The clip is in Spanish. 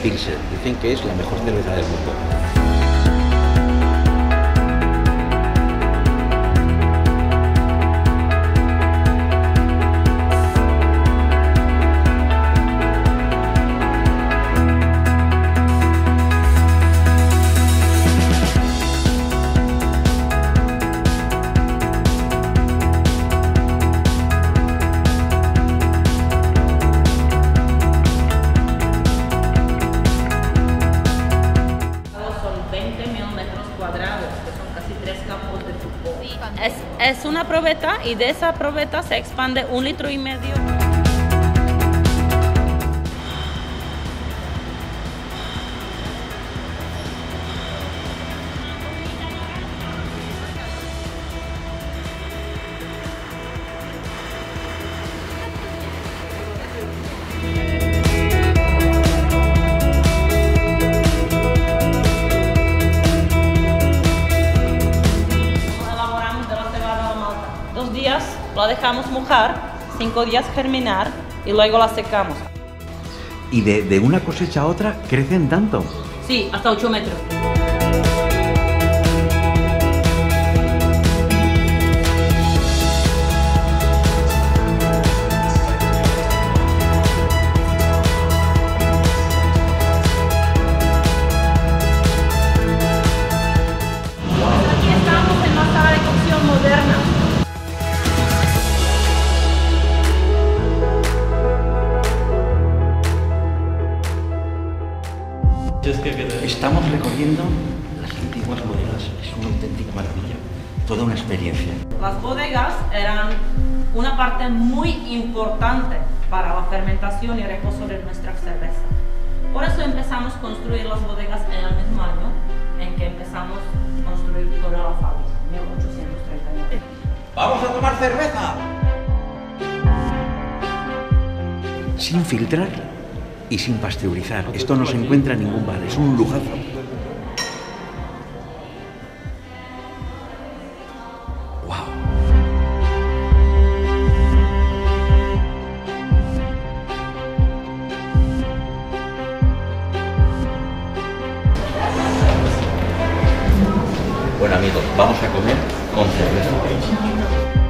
Pilsen. Dicen que es la mejor cerveza del mundo. Es una probeta y de esa probeta se expande 1,5 litros. La dejamos mojar, 5 días germinar y luego la secamos. ¿Y de una cosecha a otra crecen tanto? Sí, hasta 8 metros. Aquí estamos en la sala de cocción moderna. Estamos recorriendo las antiguas bodegas, es una auténtica maravilla, toda una experiencia. Las bodegas eran una parte muy importante para la fermentación y reposo de nuestra cerveza. Por eso empezamos a construir las bodegas en el mismo año en que empezamos a construir toda la fábrica, 1839. ¡Vamos a tomar cerveza! Sin filtrar y sin pasteurizar. Esto no se encuentra en ningún bar, es un lujazo. ¡Wow! Bueno amigos, vamos a comer con cerveza.